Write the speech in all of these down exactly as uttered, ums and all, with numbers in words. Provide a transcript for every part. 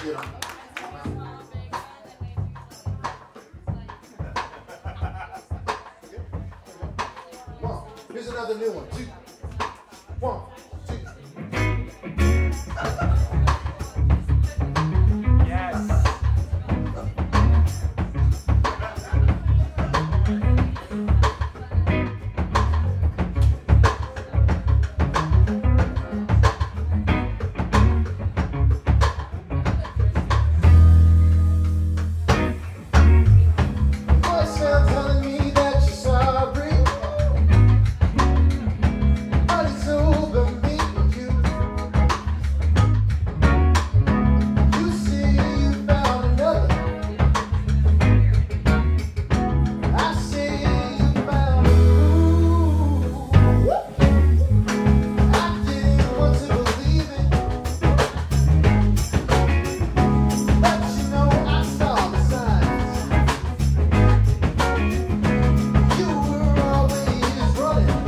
You know. One. Here's another new one. Two. One, two. Yes. Voice now telling me that you're sorry, but it's over me and you. You see you found another. I see you found a fool. I didn't want to believe it, but you know I saw the signs. You were always running.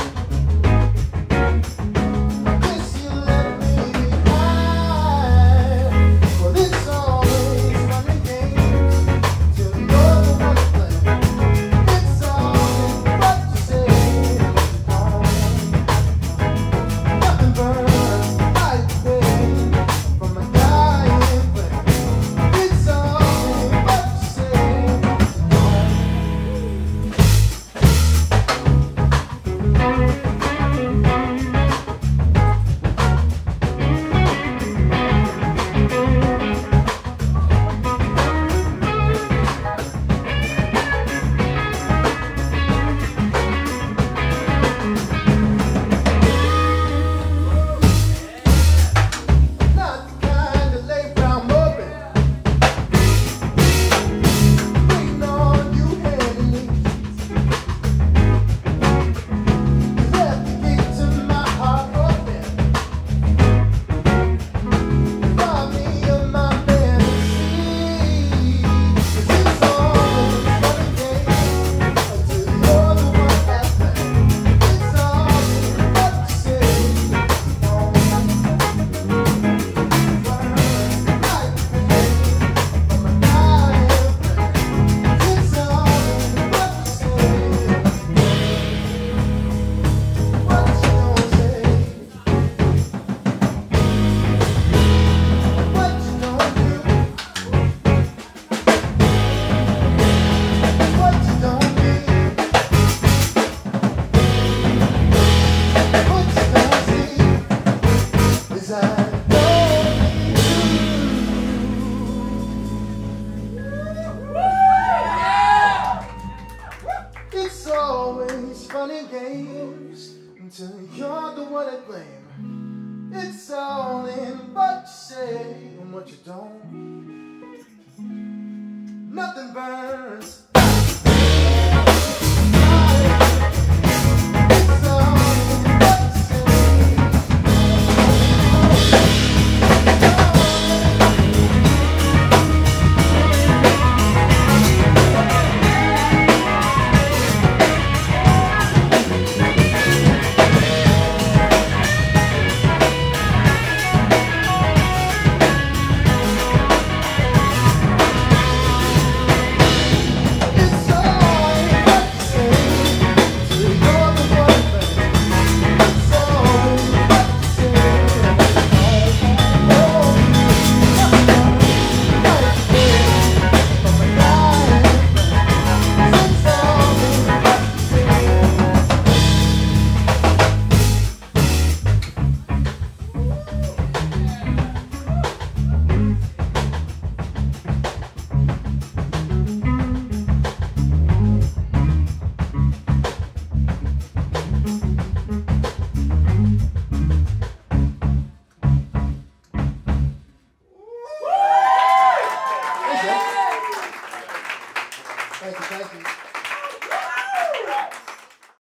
Guess you left me behind. Well, it's always fun and games till you're the one to blame. It's always what you say. Nothing burns like pain from a dying flame. It's always what you say. Not the kind to lay round moping, waiting on you hand and knees. You left the gate to my heart open. Robbed me of my fantasy. 'Cause it's always fun and games until you're the one that plays. It's always what you say. It's always fun and games until you're the one to blame. It's all in what you say and what you don't. Nothing burns